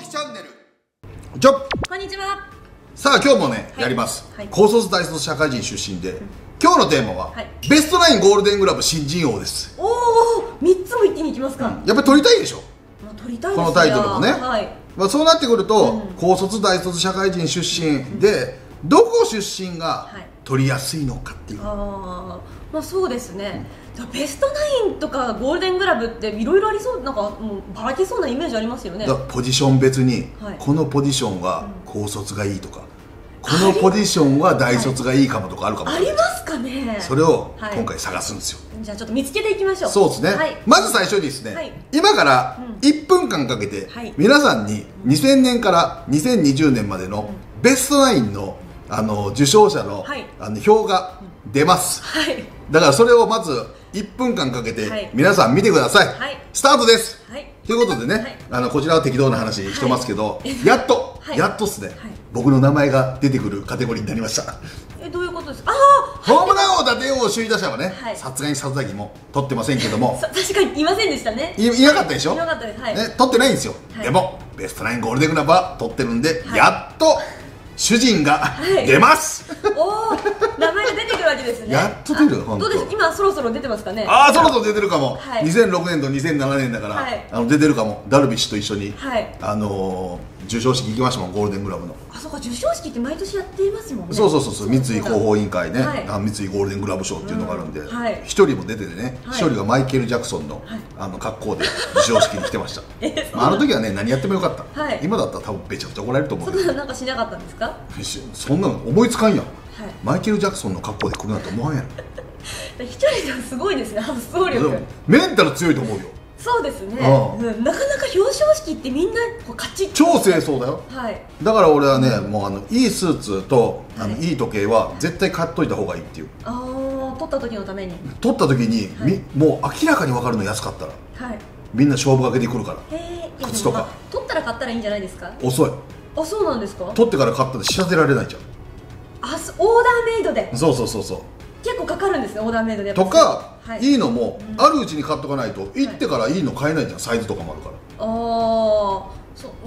希チャンネル。じゃこんにちは。 さあ今日もね、 はいやります、 はい、 高卒大卒社会人出身で、今日のテーマは、 はい、 ベストナインゴールデングラブ新人王です。 おお、3つも一気にいきますか、 やっぱり取りたいでしょ、 まあ、取りたいですね、 このタイトルもね、 はい、 まあ、そうなってくると、高卒大卒社会人出身で、どこ出身が取りやすいのかっていう、 まあそうですね、ベストナインとかゴールデングラブっていろいろありそう、なんかもうばらけそうなイメージありますよね。 ポジション別に、 はい、 このポジションは高卒がいいとか、このポジションは大卒がいいかもとかあるかもしれない、 ありますかね。 それを今回探すんですよ、 じゃあちょっと見つけていきましょう。 そうですね、 はい、 まず最初にですね、今から1分間かけて、皆さんに2000年から2020年までのベストナインの受賞者の表が出ます、だからそれをまず1分間かけて皆さん見てください、スタートです、ということでね、こちらは適当な話してますけど、やっとっすね、僕の名前が出てくるカテゴリーになりました。 どういうことですか。 ホームラン王打点王首位打者はね、さすがに里崎も取ってませんけども、 確かにいませんでしたね。 いなかったでしょ、 いなかったです、 ね、取ってないんですよ、でもベストナインゴールデングラブは取ってるんで、やっと主人が出ます、 おお、名前が出てくるわけですね。 やっと出る。 どうです、今そろそろ出てますかね。 そろそろ出てるかも、2006年と2007年だから、出てるかも。ダルビッシュと一緒に授賞式行きましたもん、ゴールデングラブの。 そうか、授賞式って毎年やっていますもんね。 そう三井広報委員会ね、三井ゴールデングラブ賞っていうのがあるんで、一人も出ててね、一人がマイケル・ジャクソンの格好で授賞式に来てました。あの時はね、何やってもよかった。今だったら多分めちゃくちゃ怒られると思う。 そんななんかしなかったんですか。 そんなの思いつかんやん。マイケル・ジャクソンの格好で来るなんて思わんやん。 一人さんすごいですね、発想力。 メンタル強いと思うよ。 そうですね、なかなか表彰式ってみんなカチッ、 超清掃だよ。だから俺はね、もういいスーツといい時計は絶対買っといた方がいいっていう。 取った時のために。 取った時にもう明らかに分かるの、安かったらみんな勝負かけてくるから。靴とか取ったら買ったらいいんじゃないですか。 遅い。 そうなんですか。 取ってから買ったら仕立てられないじゃん。 オーダーメイドで。そう結構かかるんですね、オーダーメイドで。 とか、いいのもあるうちに買っとかないと、行ってからいいの買えないじゃん、サイズとかもあるから。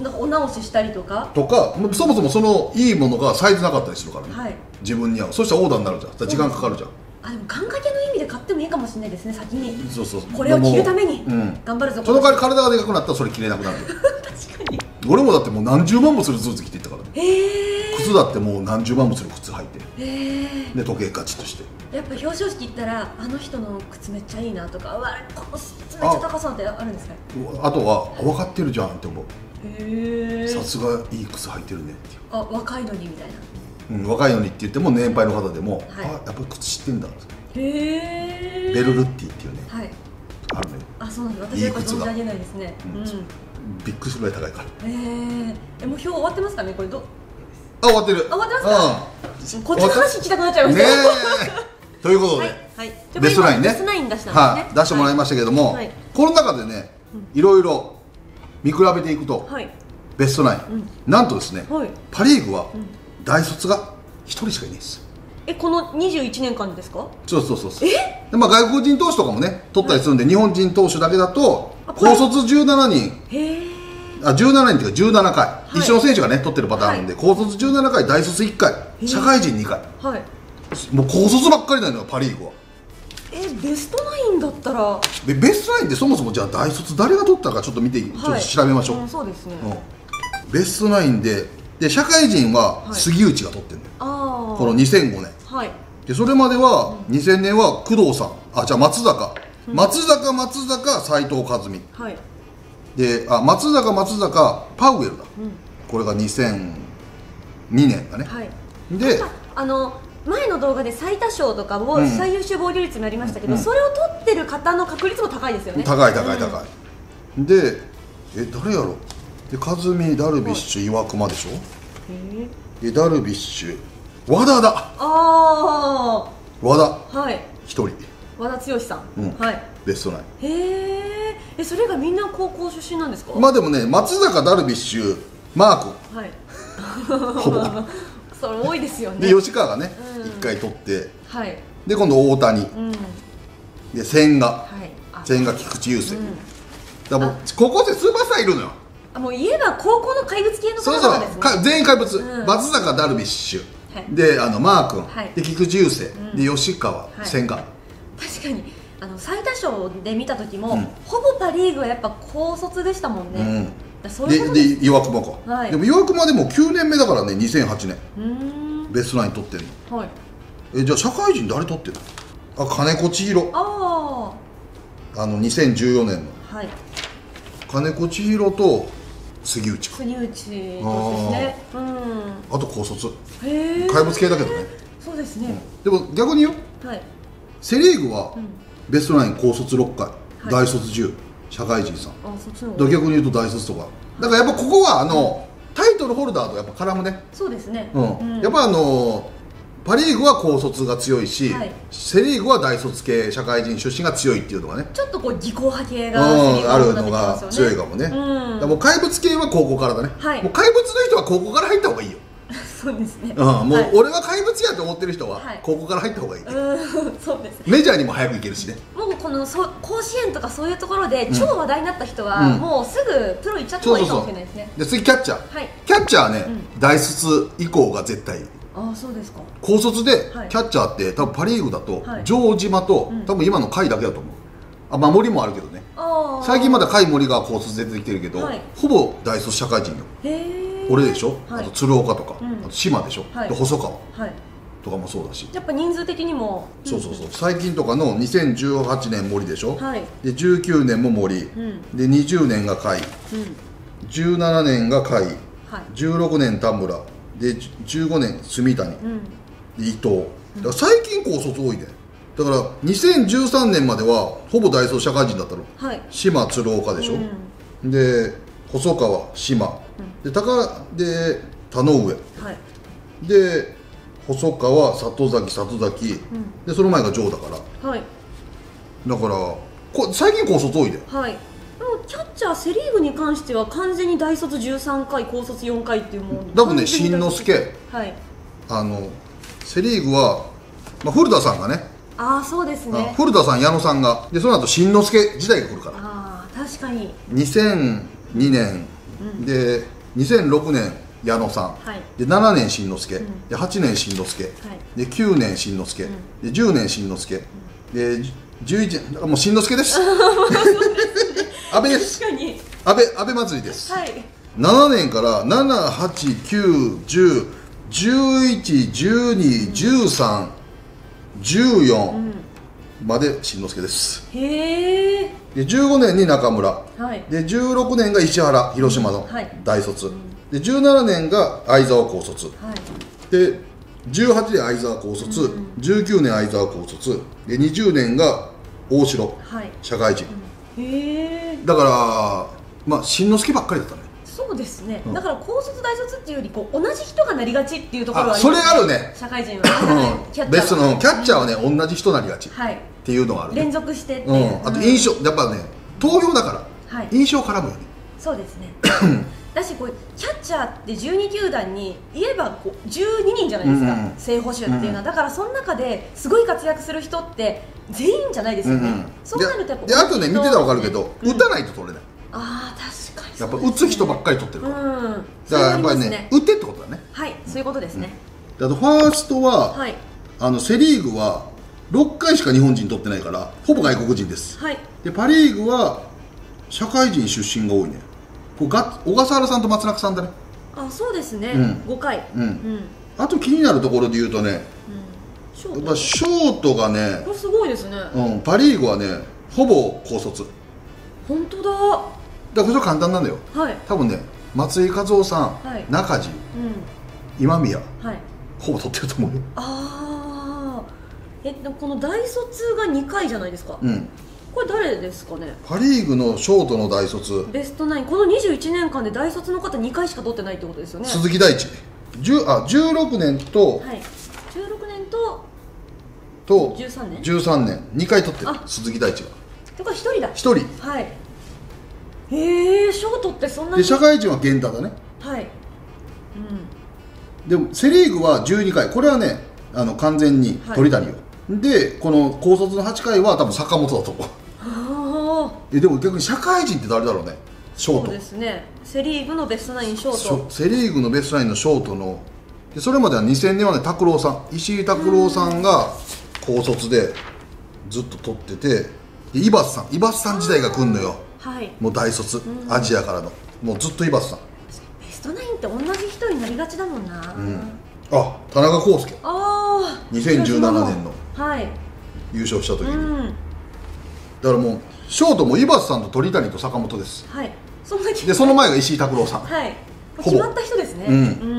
なんかお直ししたりとかそもそもそのいいものがサイズなかったりするからね、自分に合う。そしたらオーダーになるじゃん、時間かかるじゃん。 でも願掛けの意味で買ってもいいかもしれないですね、先に。これを着るために頑張るぞ。 その代わり体がでかくなったらそれ着れなくなる。 確かに。 俺もだってもう何十万もするスーツ着ていったからね。靴だってもう何十万もする靴履いて、で時計ガチッとして。やっぱ表彰式行ったらあの人の靴めっちゃいいなとか、うわこの靴めっちゃ高そうってあるんですか。 あとは分かってるじゃんって思う。さすがいい靴履いてるねっていう。 若いのにみたいな。 若いのにって言っても年配の方でも、やっぱり靴知ってんだって。ベルルッティっていうね、あるね。 そうなんです。私はやっぱ存じ上げないですね。 びっくりするぐらい高いから。 もう表終わってますかね、これ。 終わってる。 終わってますか。こっちの話聞きたくなっちゃいました。 ということでベストナインね、出してもらいましたけども、この中でね、いろいろ見比べていくとベストナイン、なんとですね、パ・リーグは大卒が1人しかいないです。 この21年間ですか。 そう外国人投手とかもね取ったりするんで、日本人投手だけだと高卒17人、17人っていうか17回、一緒の選手がね取ってるパターンあるんで、高卒17回、大卒1回、社会人2回、もう高卒ばっかりなのよ、パ・リーグは。 ベストナインだったら、 ベストナインってそもそもじゃあ大卒誰が取ったかちょっと見て、ちょっと調べましょう。 そうですね。 ベストナインで社会人は杉内が取ってるのよ、この2005年で。それまでは2000年は工藤さん、じゃあ松坂斉藤和美で、松坂パウエルだ、これが2002年だね。で前の動画で最多勝とか最優秀防御率もありましたけど、それを取ってる方の確率も高いですよね。 高いで、誰やろで、和美、ダルビッシュ、岩隈でしょ。でダルビッシュ、和田だ。和田1人、 和田剛さん、 ベストナイン。 それがみんな高校出身なんですか。 でもね、松坂、ダルビッシュ、マー君、ほぼそれ多いですよね。 で吉川がね1回取って、で今度大谷、で千賀、菊池雄星、だからもう高校生スーパースターいるのよ。 もう言えば高校の怪物系の方々ですね。 そうそう、全員怪物、松坂ダルビッシュ、でマー君、で菊池雄星、で吉川、千賀。 確かに最多勝で見た時も、ほぼパ・リーグはやっぱ高卒でしたもんね。 で岩隈か、でも岩隈でも9年目だからね、2008年ベストナイン取ってるの。じゃあ社会人誰取ってるの？金子千尋。2014年の金子千尋と杉内か。 杉内ですね。 あと高卒、怪物系だけどね。 そうですね。 でも逆によ、セ・リーグはベストナイン高卒6回、大卒10、社会人さん。逆に言うと大卒とかだから、やっぱここはタイトルホルダーとやっぱ絡むね。 そうですね。 やっぱパ・リーグは高卒が強いし、セ・リーグは大卒系社会人出身が強いっていうのがね、 ちょっとこう技巧派系があるのが強いかもね。もう怪物系は高校からだね。もう怪物の人は高校から入った方がいいよ。 そうですね。 もう俺は怪物やと思ってる人は高校から入った方がいい。 そうです。 メジャーにも早く行けるしね。 もうこの甲子園とかそういうところで超話題になった人はもうすぐプロ行っちゃった方がいいかもしれないですね。 で次キャッチャー。キャッチャーはね、大卒以降が絶対いい。 そうですか。 高卒でキャッチャーって多分パ・リーグだと城島と多分今の甲斐だけだと思う。守りもあるけどね。最近まだ甲斐森が高卒で出てきてるけど、ほぼ大卒社会人よ。俺でしょ、あと鶴岡とか、あと島でしょ、で細川とかもそうだし、 やっぱ人数的にもそう最近とかの2018年森でしょ、で19年も森、で20年が甲斐、17年が甲斐、16年田村で15年住谷、で伊藤。だから最近高卒多いね。だから2013年まではほぼ大卒社会人だったの。島鶴岡でしょ、で細川島で田上、で細川里崎、でその前が城だから、だから最近高卒多いで。 でもキャッチャーセ・リーグに関しては完全に大卒13回高卒4回っていうもん。 多分ね、新之助、セ・リーグは、古田さんがね、 そうですね、 古田さん矢野さんがで、その後新之助時代が来るから。 確かに 2002年で2006年矢野さん、で7年新之助、で8年新之助、で9年新之助、で10年新之助、で11年もう新之助です。安倍です。安倍祭りです。7年から7、8、9、10、11、12、13、14まで新之助です。で15年に中村、で16年が石原、広島の大卒、で17年が相沢高卒、で18年相沢高卒、19年相沢高卒で20年が大城、社会人。だから新之助ばっかりだったね。 そうですね、だから高卒大卒っていうより同じ人がなりがちっていうところはそれあるね。 社会人はベストのキャッチャーはね、同じ人なりがちっていうのがあるね。 連続してっていう、 あと印象、やっぱね、投票だから印象絡むよね。 そうですね。だしキャッチャーって12球団に言えば12人じゃないですか、正捕手っていうのは。だからその中ですごい活躍する人って全員じゃないですよね。そうなるとやっぱ、 あとね、見てたら分かるけど、打たないと取れない。 確かにやっぱ打つ人ばっかり取ってるから。だからやっぱりね、打てってことだね。 そういうことですね。 あとファーストはセ・リーグは6回しか日本人取ってないからほぼ外国人です。でパ・リーグは社会人出身が多いね。小笠原さんと松中さんだね。 そうですね、5回。 あと気になるところで言うとね、ショートがね、 これすごいですね。 パ・リーグはねほぼ高卒。 本当だ。 だからこれ簡単なんだよ。多分ね、松井稼頭さん、中地、今宮、ほぼ取ってると思うよ。 この大卒が2回じゃないですか。これ誰ですかね。 パ・リーグのショートの大卒ベストナイン、この21年間で大卒の方2回しか取ってないってことですよね。 鈴木大地、16年と 16年と 13 年2回取ってる。鈴木大地がこれ1人だ。 1人。 ショートってそんなに。 で社会人は源太だね。でもセ・リーグは12回、これはね完全に鳥谷よ。でこの高卒の8回は多分坂本だと思う。でも逆に社会人って誰だろうね。 ショート。 そうですね、セ・リーグのベストナインショート。 セ・リーグのベストナインのショートので、それまでは2000年はね、拓郎さん、石井拓郎さんが高卒でずっと取ってて、で井端さん時代が来るのよ。 はい、 もう大卒、アジアからのもうずっと井端さん。 ベストナインって同じ人になりがちだもんな。 あ、田中康介、 ああ、 2017年の優勝した時に、だからもうショートも井端さんと鳥谷と坂本です。 はい、 でその前が石井拓郎さん。 はい、決まった人ですね。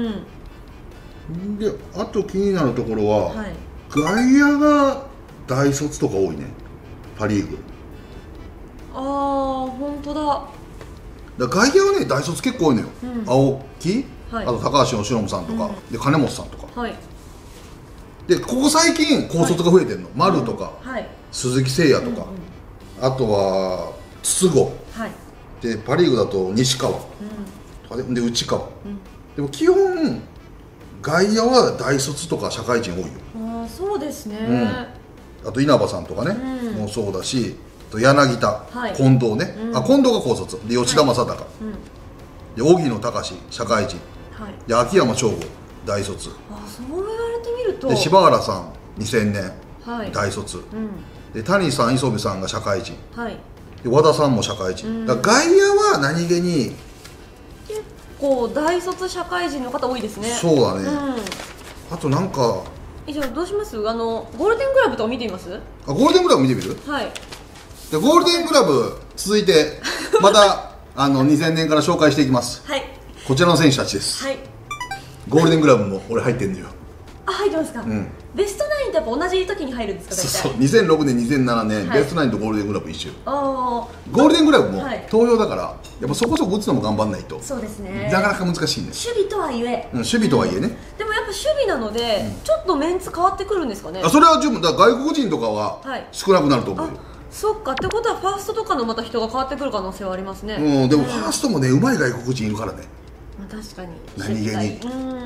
であと気になるところは、外野が大卒とか多いね、パ・リーグ。 ああ、本当だ。 外野はね、大卒結構多いのよ。青木、あと高橋由伸さんとか、で金本さんとか。でここ最近高卒が増えてるの。丸とか鈴木誠也とか、あとは筒香で、パ・リーグだと西川で内川。でも基本外野は大卒とか社会人多いよ。 ああ、そうですね。 あと稲葉さんとかね、もそうだし、柳田、近藤ね、近藤が高卒で、吉田正尚で、荻野貴司社会人で、秋山翔吾大卒。 あ、そう言われてみると。 で柴原さん2000年大卒で、谷さん磯部さんが社会人で、和田さんも社会人だから、外野は何気に結構大卒社会人の方多いですね。 そうだね。あとなんか、 じゃあどうします？ゴールデングラブとか見てみます？ ゴールデングラブ見てみる？ はい。 でゴールデングラブ続いてまた2000年から紹介していきます。 はい。 こちらの選手たちです。 はい。 ゴールデングラブも俺入ってんのよ。 あ、入ってますか？ベストナインってやっぱ同じ時に入るんですか？ そうそう、2006年2007年、ベストナインとゴールデングラブ一緒。ゴールデングラブも投票だから、やっぱそこそこ打つのも頑張んないと。 そうですね、 なかなか難しいんです。 守備とはいえ、 守備とはいえね。 でもやっぱ守備なので、ちょっとメンツ変わってくるんですかね。 それは十分だ。外国人とかは少なくなると思うよ。 そっか、ってことはファーストとかのまた人が変わってくる可能性はありますね。 でもファーストもね、うまい外国人いるからね。 確かに何気に。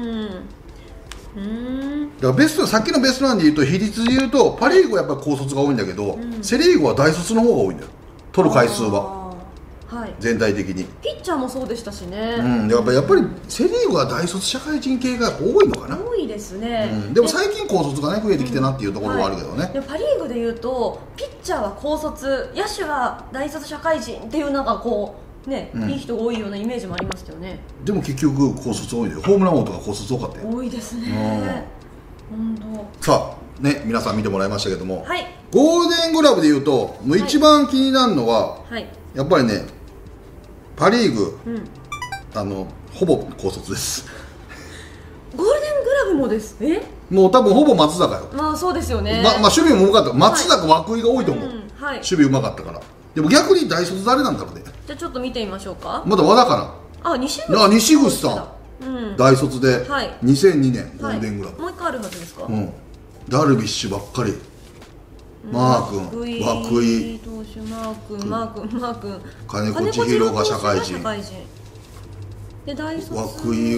だからベスト、さっきのベストなんで言うと、比率で言うとパ・リーグはやっぱり高卒が多いんだけど、セ・リーグは大卒の方が多いんだよ、取る回数は。全体的にピッチャーもそうでしたしね。 やっぱりセ・リーグは大卒社会人系が多いのかな。 多いですね。 でも最近高卒がね増えてきてなっていうところはあるけどね。 パ・リーグでいうとピッチャーは高卒、野手は大卒社会人っていうのがこうね、いい人が多いようなイメージもありましたよね。 でも結局高卒多いのよ。ホームラン王とか高卒多かったよ。 多いですね。本当。 さあね、皆さん見てもらいましたけども、ゴールデングラブでいうともう一番気になるのはやっぱりね、パ・リーグ、ほぼ高卒です。 ゴールデングラブもです。 もう多分ほぼ松坂よ。 まあそうですよね。 守備も多かった。松坂、涌井が多いと思う。守備うまかったから。でも逆に大卒誰なんだろうね。 じゃあちょっと見てみましょうか。 まだ和田かな。西口さん、大卒で2002年ゴールデングラブ。 もう一回あるはずですか。 ダルビッシュばっかり。マー君、涌井、 マー君、 金子千尋が社会人。 で大卒涌井、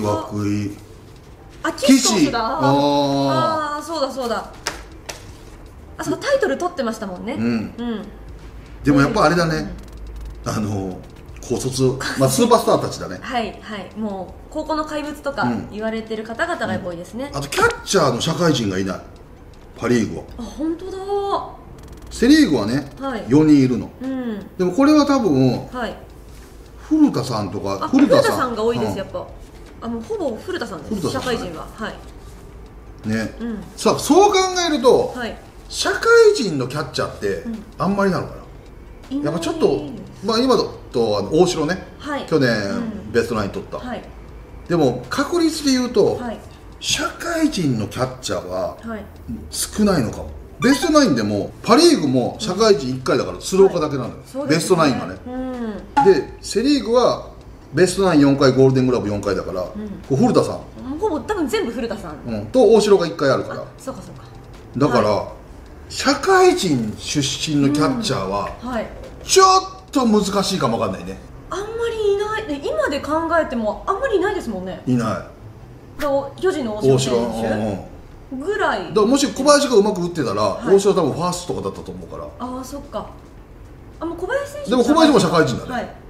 岸だ。ああ、そうだそうだ。あそこタイトル取ってましたもんね。 でもやっぱあれだね、高卒、スーパースターたちだね。 はいはい、もう高校の怪物とか言われてる方々が多いですね。 あとキャッチャーの社会人がいない、パ・リーグは。 あ、本当だ。 セ・リーグはね、4人いるの。でもこれは多分古田さんとか。 古田さんが多いです。やっぱもうほぼ古田さんです、社会人は。 ね、さあそう考えると社会人のキャッチャーってあんまりなのかな。やっぱちょっと、今だと大城ね、去年ベストナイン取った。でも確率で言うと社会人のキャッチャーは少ないのかも。ベストナインでもパ・リーグも社会人1回だから鶴岡だけなのよ、ベストナインがね。でセ・リーグはベストナイン4回、ゴールデングラブ4回だから、古田さんほぼ多分全部古田さんと大城が1回あるから。 そうかそうか。 だから社会人出身のキャッチャーはちょっと難しいかもわかんないね。 あんまりいない。今で考えてもあんまりいないですもんね。 いない。 巨人の大城選手ぐらい。 だからもし小林がうまく打ってたら大城は多分ファーストとかだったと思うから。 ああ、そっか。もう小林選手でも小林も社会人だね。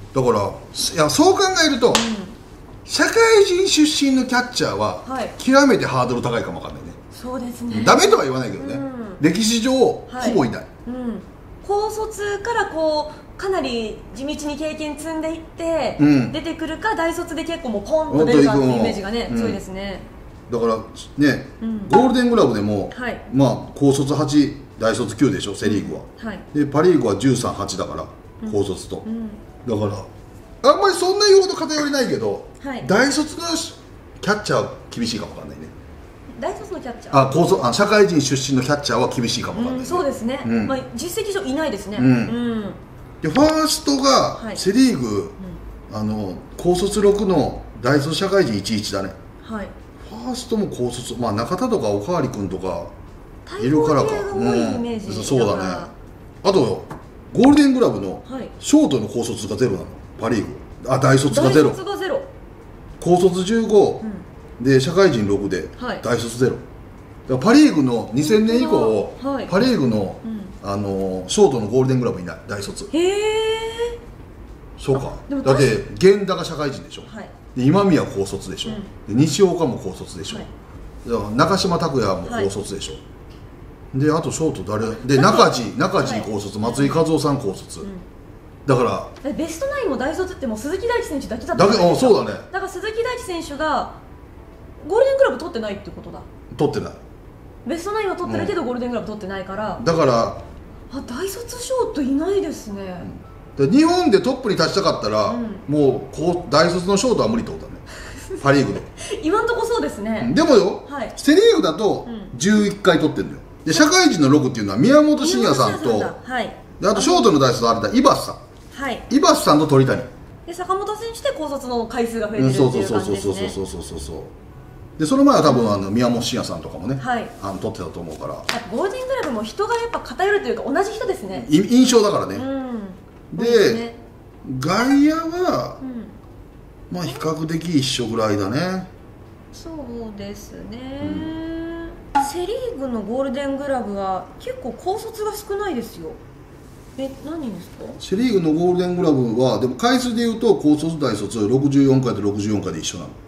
だからいやそう考えると、社会人出身のキャッチャーは極めてハードル高いかもわかんないね。 そうですね、 ダメとは言わないけどね、歴史上ほぼいない、 高卒からこうかなり地道に経験積んでいって、出てくるか大卒で結構もうポンと出るかっていうイメージがね、強いですね。 だからね、ゴールデングラブでも、まあ高卒8大卒9でしょ、セ・リーグは、でパ・リーグは13、8だから高卒と、だからあんまりそんな言うほど偏りないけど、大卒のキャッチャーは厳しいかもわかんないね。 大卒のキャッチャー、 社会人出身のキャッチャーは厳しいかもわかんないね。 そうですね、まあ実績上いないですね。 でファーストがセ・リーグ、高卒6の大卒社会人11だね。ファーストも高卒、まあ中田とかおかわり君とかいるからか、そうだね。あとゴールデングラブのショートの高卒がゼロなの、パ・リーグ。大卒がゼロ、高卒15、で社会人6で大卒ゼロ。だからパ・リーグの2000年以降、パ・リーグのショートのゴールデングラブいない、大卒。へえ。そうか、だって源田が社会人でしょ、で今宮高卒でしょ、で西岡も高卒でしょ、だから中島拓也も高卒でしょ、であとショート誰で、中地高卒、松井稼頭さん高卒、だからベストナインも大卒ってもう鈴木大地選手だけだったんですか。 そうだね。 だから鈴木大地選手がゴールデングラブ取ってないってことだ。 取ってない。ベストナインは取ってるけど、ゴールデングラブ取ってないから、 だから大卒ショートいないですね。 日本でトップに立ちたかったら、もう大卒のショートは無理ってことだね、パ・リーグで。 今んとこそうですね。 でもよ、セ・リーグだと11回取ってるんだよ。で社会人の6っていうのは宮本慎也さんと、であとショートの大卒あれだ、井端さん、井端さんと鳥谷で、坂本選手で高卒の回数が増えてるっていう感じですね。 そうで、その前は多分宮本慎也さんとかもね、取ってたと思うから。 ゴールデングラブも人がやっぱ偏るというか同じ人ですね、 印象だからね。で外野はまあ比較的一緒ぐらいだね。 そうですね。セ・リーグのゴールデングラブは結構高卒が少ないですよ。何人ですか。 セ・リーグのゴールデングラブはでも回数でいうと高卒大卒64回と64回で一緒なの。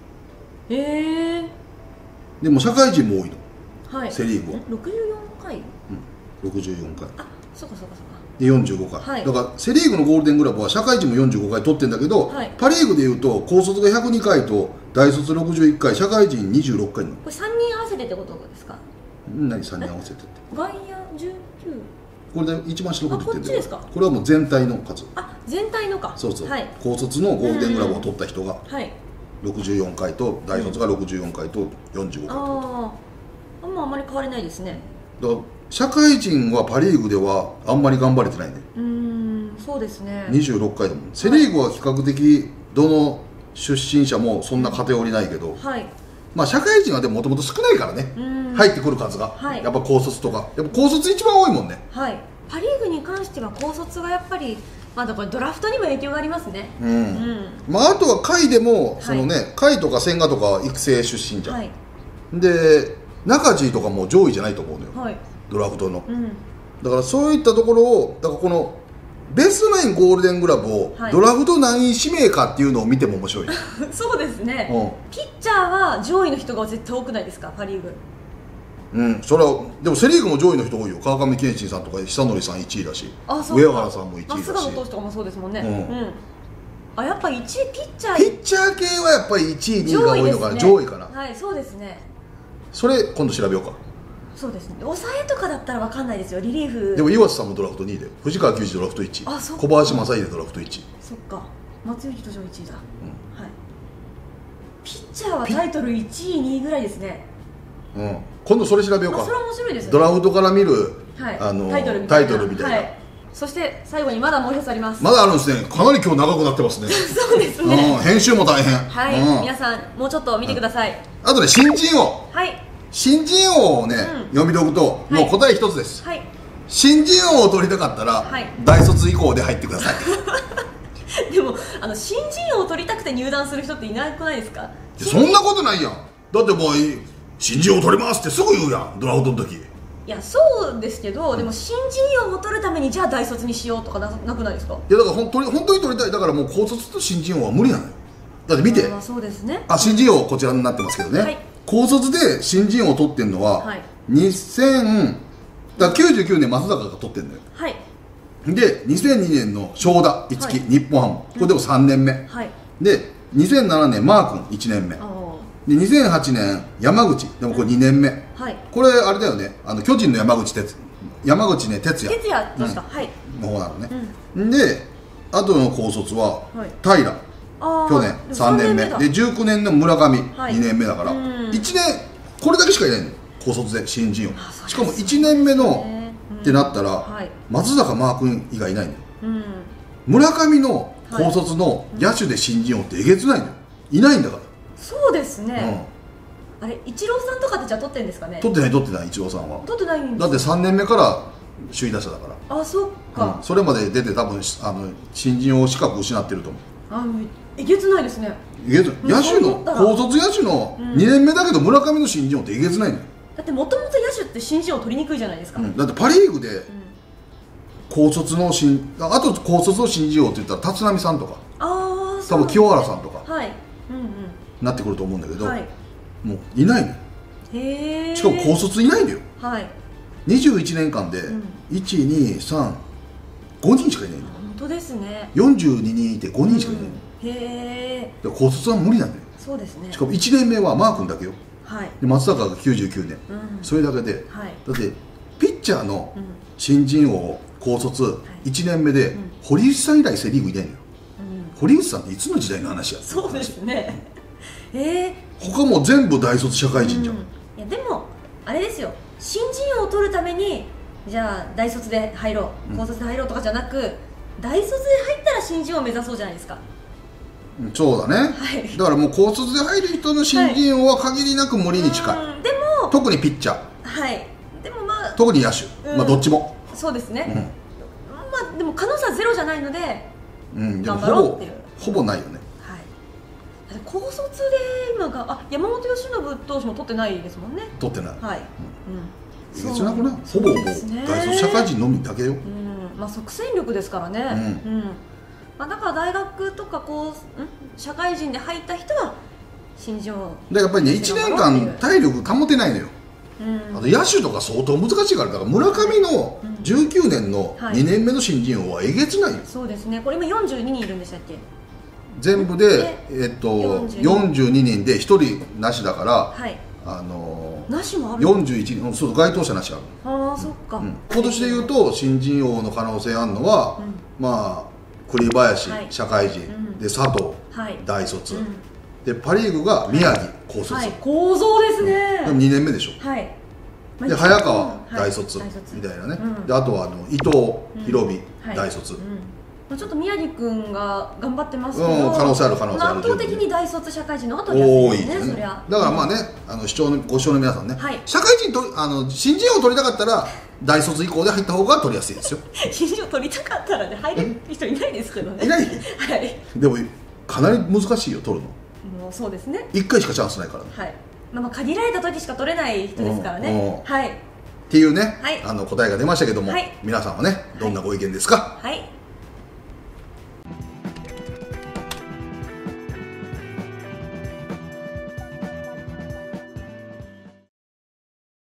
でも社会人も多いの、セ・リーグは 64回、 64回、 そうかで45回、だからセ・リーグのゴールデングラブは社会人も45回取ってるんだけど、パ・リーグでいうと高卒が102回と大卒61回、社会人26回の。 これ3人合わせてってことですか。 何3人合わせてって。 外野19、 これで一番下のこと言ってるんだよ。 これはもう全体の数。 全体のか。 そう、高卒のゴールデングラブを取った人が64回と大卒が64回と45回と。 あんまり変わりないですね。 だから社会人はパ・リーグではあんまり頑張れてないね。 そうですね。 26回だもん。セ・リーグは比較的どの出身者もそんな偏りないけど、まあ社会人はでももともと少ないからね、入ってくる数が、やっぱ高卒とか、やっぱ高卒一番多いもんね。 パ・リーグに関しては高卒がやっぱりだからドラフトにも影響がありますね。 まああとは下位でもそのね、下位とか千賀とか育成出身じゃん。で中地とかも上位じゃないと思うのよ、ドラフトの。だからそういったところを、だからこのベストナインゴールデングラブをドラフト何位指名かっていうのを見ても面白い。 そうですね。ピッチャーは上位の人が絶対多くないですか、パ・リーグ。 それはでもセ・リーグも上位の人多いよ。川上憲伸さんとか久典さん1位だし、上原さんも1位だし、 菅野投手とかもそうですもんね。やっぱ1位ピッチャー系はやっぱり1位2位が多いのかな、上位かな。 そうですね。 それ今度調べようか。 そうですね。抑えとかだったら分かんないですよ、リリーフ。 でも岩瀬さんもドラフト2位で、藤川球児ドラフト1位、小林正秀ドラフト1位。 そっか、松井秀喜1位だ。ピッチャーはタイトル1位2位ぐらいですね。 今度それ調べようか。 それ面白いですね。 ドラフトから見るタイトルみたいな。そして最後にまだもう一つあります。 まだあるんですね。かなり今日長くなってますね。 そうですね。 編集も大変。 皆さんもうちょっと見てください。 あとね、新人王。新人王をね、読み解くともう答え一つです。新人王を取りたかったら大卒以降で入ってください。 でも新人王を取りたくて入団する人っていなくないですか。 そんなことないやん。だってもう新人王取りますってすぐ言うやん、ドラフトの時。 いやそうですけど、でも新人王を取るためにじゃあ大卒にしようとかなくないですか？ いやだから本当に取りたい。だからもう高卒と新人王は無理なのよ。だって見て、 そうですね。 新人王こちらになってますけどね、高卒で新人王を取ってるのは、2000だから99年松坂が取ってるのよ。で2002年の正田五木、日本ハム、これでも3年目、で2007年マー君1年目で、2008年山口でもこれ2年目、これあれだよね、巨人の山口ね哲也の方なのね。であとの高卒は平、去年3年目で、19年の村上2年目だから、1年これだけしかいないのよ、高卒で新人王。しかも1年目のってなったら松坂マー君以外いないのよ。村上の高卒の野手で新人王ってえげつないのよ、いないんだから。 そうですね。あれイチローさんとかってじゃあ取ってんですかね？ 取ってないイチローさんは取ってないんです。 だって3年目から首位打者だから。 そっか。 それまで出て多分新人王資格失ってると思う。 えげつないですね。 野手の高卒野手の2年目だけど村上の新人王ってえげつないのよ。 だってもともと野手って新人王取りにくいじゃないですか。 だってパ・リーグで高卒のあと高卒の新人王って言ったら立浪さんとか多分清原さんとかなってくると思うんだけど、もういないのよ。しかも高卒いないんだよ。21年間で123 5人しかいないの。 本当ですね。 42人いて5人しかいないの。高卒は無理なんだよ。 そうですね。 しかも1年目はマー君だけよ。で松坂が99年、それだけで、だってピッチャーの新人王高卒1年目で堀内さん以来セ・リーグいないのよ。堀内さんっていつの時代の話や。 そうですね。 他も全部大卒社会人じゃん。 いやでもあれですよ、新人王を取るためにじゃあ大卒で入ろう高卒で入ろうとかじゃなく、大卒で入ったら新人王を目指そうじゃないですか。 そうだね、だからもう高卒で入る人の新人王は限りなく無理に近い。でも特にピッチャー、 でも特に野手、どっちもそうですね。でも可能性はゼロじゃないので頑張ろうっていう。 ほぼないよね。 高卒で今が山本由伸投手も取ってないですもんね。 取ってない。えげつなくない？ほぼもう大卒社会人のみだけよ。 即戦力ですからね。だから大学とか社会人で入った人は新人王でやっぱりね、1年間体力保てないのよ。あと野手とか相当難しいから、だから村上の19年の2年目の新人王はえげつないよ。 そうですね。これ今42人いるんでしたっけ？ 全部で42人で1人なしだから、 なしもある。 41人、そう該当者なしある。 そっか。 今年でいうと新人王の可能性あるのは、栗林社会人で佐藤大卒で、パ・リーグが宮城高卒。 構造ですね。 でも2年目でしょ。で早川大卒みたいなね。であとは伊藤博美大卒。 ちょっと宮城君が頑張ってますけど、 可能性ある。 圧倒的に大卒社会人の後に多いですね。 だからご視聴の皆さんね、社会人新人王取りたかったら大卒以降で入った方が取りやすいですよ。 新人王取りたかったら入れる人いないですけどね。 いない。でもかなり難しいよ、取るの。 もうそうですね。 1回しかチャンスないからね。 限られた時しか取れない人ですからね。 っていうね、答えが出ましたけども、皆さんはねどんなご意見ですか？